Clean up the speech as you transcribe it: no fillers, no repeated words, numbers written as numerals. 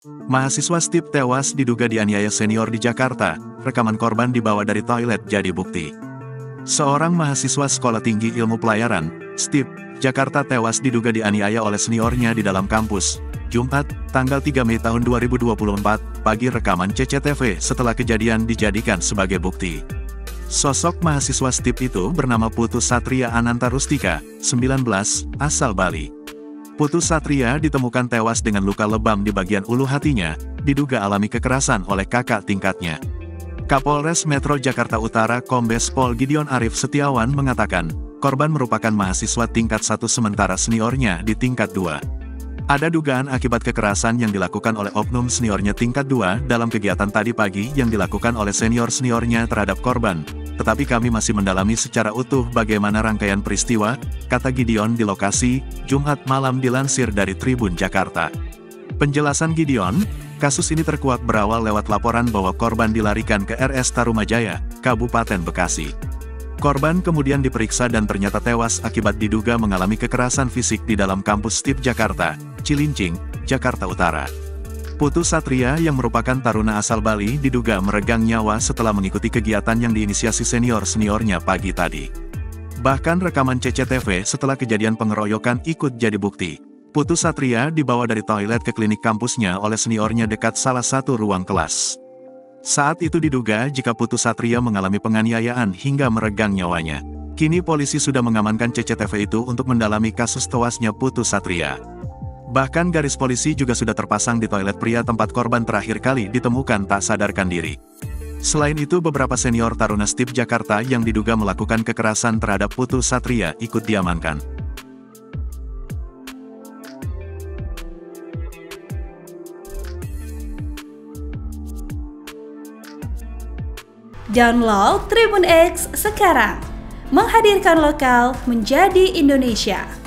Mahasiswa STIP tewas diduga dianiaya senior di Jakarta, rekaman korban dibawa dari toilet jadi bukti. Seorang mahasiswa Sekolah Tinggi Ilmu Pelayaran, STIP, Jakarta tewas diduga dianiaya oleh seniornya di dalam kampus. Jumat, tanggal 3 Mei tahun 2024, pagi rekaman CCTV setelah kejadian dijadikan sebagai bukti. Sosok mahasiswa STIP itu bernama Putu Satria Ananta Rustika, 19, asal Bali. Putu Satria ditemukan tewas dengan luka lebam di bagian ulu hatinya, diduga alami kekerasan oleh kakak tingkatnya. Kapolres Metro Jakarta Utara Kombes Pol Gideon Arif Setiawan mengatakan, korban merupakan mahasiswa tingkat 1 sementara seniornya di tingkat 2. Ada dugaan akibat kekerasan yang dilakukan oleh oknum seniornya tingkat 2 dalam kegiatan tadi pagi yang dilakukan oleh senior-seniornya terhadap korban. Tetapi kami masih mendalami secara utuh bagaimana rangkaian peristiwa, kata Gideon di lokasi, Jumat malam dilansir dari Tribun Jakarta. Penjelasan Gideon, kasus ini terkuak berawal lewat laporan bahwa korban dilarikan ke RS Tarumajaya, Kabupaten Bekasi. Korban kemudian diperiksa dan ternyata tewas akibat diduga mengalami kekerasan fisik di dalam kampus STIP Jakarta, Cilincing, Jakarta Utara. Putu Satria yang merupakan taruna asal Bali diduga meregang nyawa setelah mengikuti kegiatan yang diinisiasi senior-seniornya pagi tadi. Bahkan rekaman CCTV setelah kejadian pengeroyokan ikut jadi bukti. Putu Satria dibawa dari toilet ke klinik kampusnya oleh seniornya dekat salah satu ruang kelas. Saat itu diduga jika Putu Satria mengalami penganiayaan hingga meregang nyawanya. Kini polisi sudah mengamankan CCTV itu untuk mendalami kasus tewasnya Putu Satria. Bahkan garis polisi juga sudah terpasang di toilet pria tempat korban terakhir kali ditemukan tak sadarkan diri. Selain itu beberapa senior taruna STIP Jakarta yang diduga melakukan kekerasan terhadap Putu Satria ikut diamankan. Download Tribun X sekarang, menghadirkan lokal menjadi Indonesia.